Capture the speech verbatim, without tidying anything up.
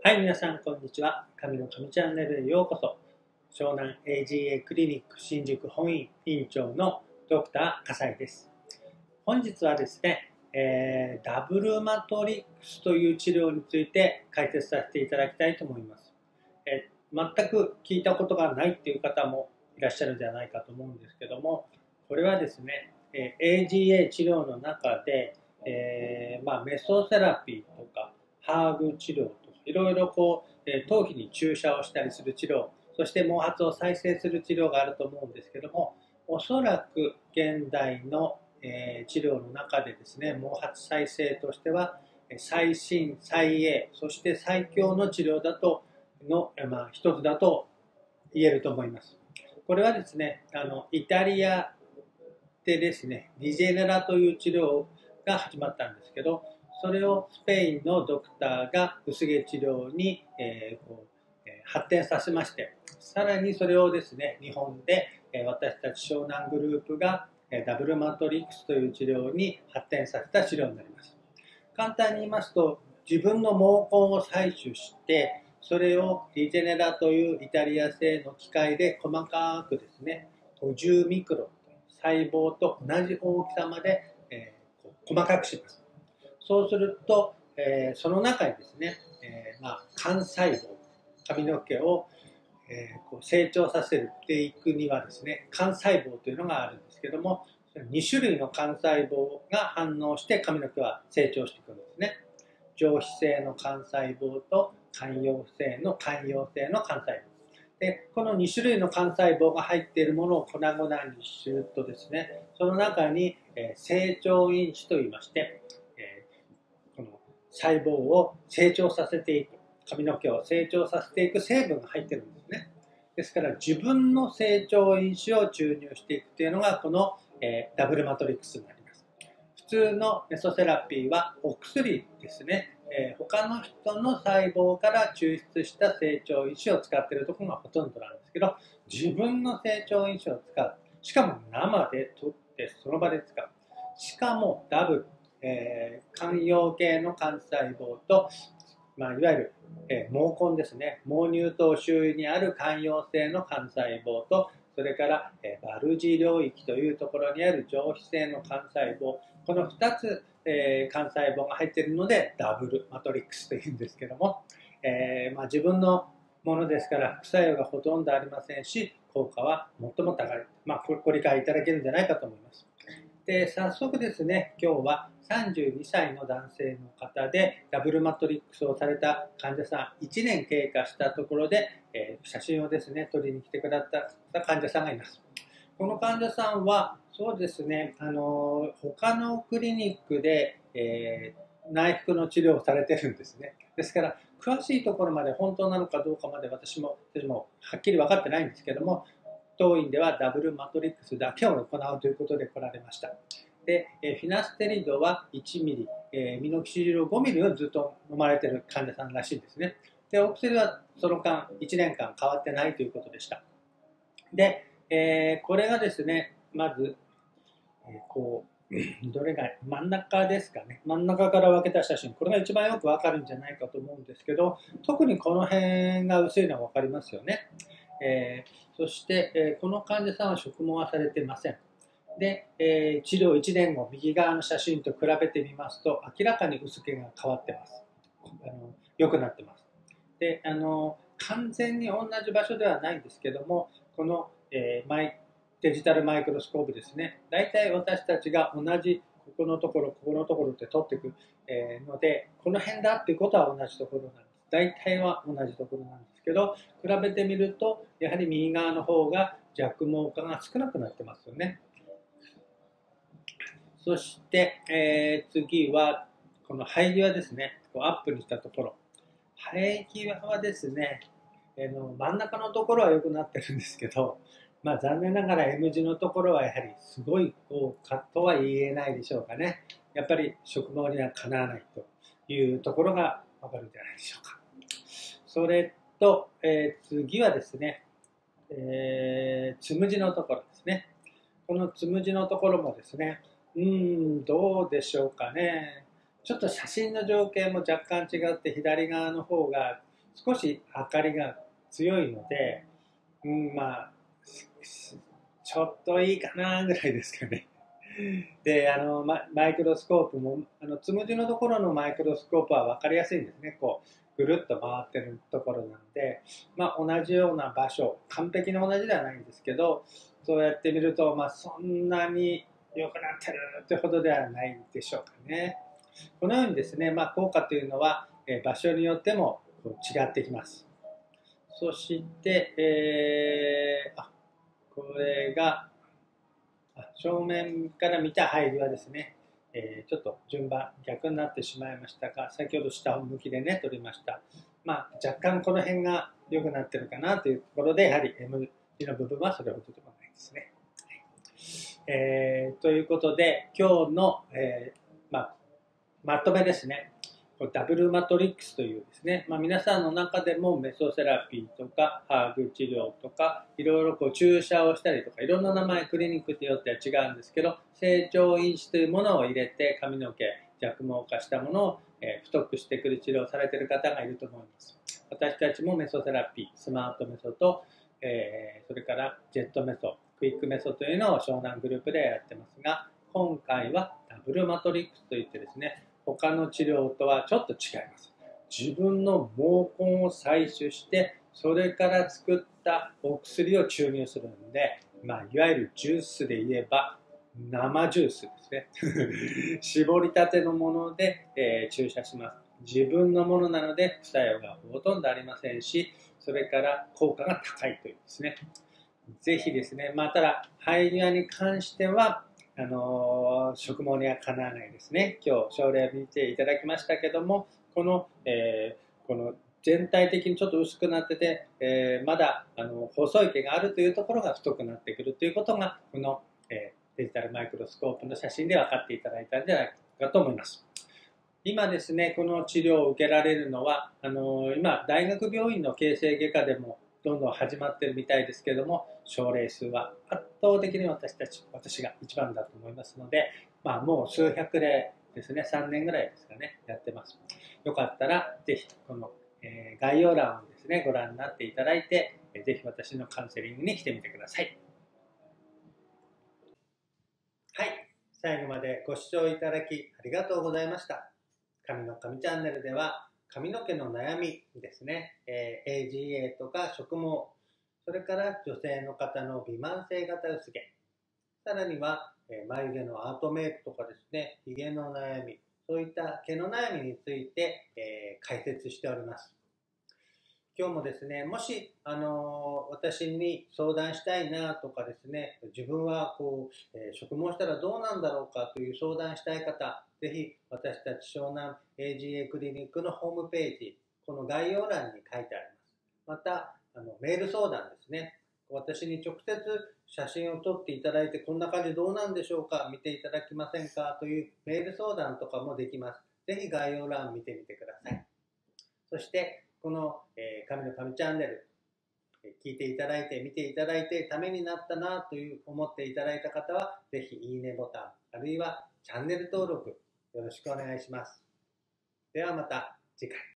はい、皆さん、こんにちは。神の神チャンネルへようこそ。湘南 エージーエー クリニック新宿本院院長のドクター笠井です。本日はですね、えー、ダブルマトリックスという治療について解説させていただきたいと思います。えー、全く聞いたことがないという方もいらっしゃるんじゃないかと思うんですけども、これはですね、エージーエー 治療の中で、えーまあ、メソセラピーとかハーブ治療とかいろいろこう、えー、頭皮に注射をしたりする治療、そして毛髪を再生する治療があると思うんですけども、おそらく現代の、えー、治療の中でですね、毛髪再生としては最新、最鋭、そして最強の治療だとの、まあ、一つだと言えると思います。これはですね、あのイタリアでですね、ディジェネラという治療が始まったんですけど、それをスペインのドクターが薄毛治療に、えー、こうえー、発展させまして、さらにそれをですね、日本で、えー、私たち湘南グループが、えー、ダブルマトリックスという治療に発展させた治療になります。簡単に言いますと、自分の毛根を採取して、それをディジェネラというイタリア製の機械で細かくですね、ごじゅうミクロン、細胞と同じ大きさまで、えー、細かくします。そうすると、えー、その中にですね、えーまあ、幹細胞、髪の毛を、えー、こう成長させていくにはですね、幹細胞というのがあるんですけども、に種類の幹細胞が反応して髪の毛は成長していくんですね。上皮性の幹細胞と寛容性の寛容性の幹細胞。でこのに種類の幹細胞が入っているものを粉々にするとですね、その中に、えー、成長因子といいまして、えー、この細胞を成長させていく、髪の毛を成長させていく成分が入っているんですね。ですから自分の成長因子を注入していくというのがこの、えー、ダブルマトリックスになります。普通のメソセラピーはお薬ですね。えー、他の人の細胞から抽出した成長因子を使っているところがほとんどなんですけど、自分の成長因子を使う、しかも生で取ってその場で使う、しかもダブル、えー、寛容系の幹細胞と、まあ、いわゆる、えー、毛根ですね、毛乳頭周囲にある寛容性の幹細胞と、それから、えー、バルジ領域というところにある上皮性の幹細胞、このふたつ、えー、幹細胞が入っているのでダブルマトリックスというんですけども、えーまあ、自分のものですから副作用がほとんどありませんし、効果は最も高い、まあ、ご理解いただけるんじゃないかと思います。で早速ですね、今日はさんじゅうにさいの男性の方でダブルマトリックスをされた患者さん、いちねん経過したところで、えー、写真をですね、撮りに来てくださった患者さんがいます。この患者さんはそうですね、あの他のクリニックで、えー、内服の治療をされてるんですね。ですから詳しいところまで本当なのかどうかまで私も私もはっきり分かってないんですけども、当院ではダブルマトリックスだけを行うということで来られました。でフィナステリドはいちミリ、えー、ミノキシジルごミリをずっと飲まれている患者さんらしいんですね。でお薬はその間いちねんかん変わってないということでした。で、えー、これがですね、まず、えー、こうどれが真ん中ですかね、真ん中から分けた写真、これが一番よく分かるんじゃないかと思うんですけど、特にこの辺が薄いのは分かりますよね。えー、そして、えー、この患者さんは植毛はされていません。で、えー、治療いちねんご、右側の写真と比べてみますと、明らかに薄毛が変わってます。あの良くなってます。で、あの完全に同じ場所ではないんですけども、この、えー、マイデジタルマイクロスコープですね、大体私たちが同じここのところ、ここのところって取っていく、えー、ので、この辺だっていうことは同じところなんです。大体は同じところなんですけど、比べてみると、やはり右側の方が弱毛化が少なくなってますよね。そして、えー、次は、この生え際ですね、こうアップにしたところ。生え際はですね、えー、の真ん中のところは良くなってるんですけど、まあ、残念ながら M 字のところはやはりすごいこうとは言えないでしょうかね。やっぱり植毛にはかなわないというところがわかるんじゃないでしょうか。それと、えー、次はですね、えー、つむじのところですね。このつむじのところもですね、うーん、どうでしょうかね。ちょっと写真の情景も若干違って、左側の方が少し明かりが強いので、うん、まあちょっといいかなぐらいですかね。で、あのママイクロスコープも、あのつむじのところのマイクロスコープは分かりやすいんですね。こうぐるっと回ってるところなので、まあ、同じような場所、完璧に同じではないんですけど、そうやってみると、まあ、そんなに良くなってるってほどではないでしょうかね。このようにですね、まあ、効果というのは、え場所によっても違ってきます。そして、えー、あこれが正面から見た入りはですね、えー、ちょっと順番逆になってしまいましたが、先ほど下向きでね撮りました。まあ、若干この辺が良くなってるかなというところで、やはり M 字の部分はそれほどでもないですね。えー、ということで今日の、えーまあ、まとめですね。ダブルマトリックスというですね、まあ、皆さんの中でもメソセラピーとかハーグ治療とかいろいろこう注射をしたりとかいろんな名前クリニックによっては違うんですけど、成長因子というものを入れて髪の毛弱毛化したものを、えー、太くしてくる治療をされている方がいると思います。私たちもメソセラピー、スマートメソと、えー、それからジェットメソ、クイックメソというのを湘南グループでやってますが、今回はダブルマトリックスといってですね、他の治療とはちょっと違います。自分の毛根を採取してそれから作ったお薬を注入するので、まあ、いわゆるジュースで言えば生ジュースですね絞りたてのもので、えー、注射します。自分のものなので副作用がほとんどありませんし、それから効果が高いというですね。ぜひですね、まあ、ただ肺に関してはあのー、植毛にはかなわないですね。今日症例を見ていただきましたけども、この、えー、この全体的にちょっと薄くなってて、えー、まだあの細い毛があるというところが太くなってくるということがこの、えー、デジタルマイクロスコープの写真で分かっていただいたんじゃないかと思います。今ですね、この治療を受けられるのはあのー、今大学病院の形成外科でもどんどん始まってるみたいですけども、症例数は圧倒的に私たち、私が一番だと思いますので、まあ、もう数百例ですね、さんねんぐらいですかね、やってます。よかったら、ぜひ、この、えー、概要欄をですね、ご覧になっていただいて、ぜひ私のカウンセリングに来てみてください。はい、最後までご視聴いただきありがとうございました。髪の髪チャンネルでは、髪の毛の悩みですね、えー、エージーエー とか植毛、それから女性の方の微慢性型薄毛、さらには、えー、眉毛のアートメイクとかですね、ひげの悩み、そういった毛の悩みについて、えー、解説しております。今日もですね、もし、あのー、私に相談したいなとかですね、自分はこう、えー、植毛したらどうなんだろうかという相談したい方、ぜひ私たち湘南 エージーエー クリニックのホームページ、この概要欄に書いてあります。また、あのメール相談ですね。私に直接写真を撮っていただいて、こんな感じどうなんでしょうか、見ていただけませんかというメール相談とかもできます。ぜひ概要欄を見てみてください。そして、この、えー、神の神チャンネル、聞いていただいて、見ていただいて、ためになったなという思っていただいた方は、ぜひいいねボタン、あるいはチャンネル登録、よろしくお願いします。ではまた次回。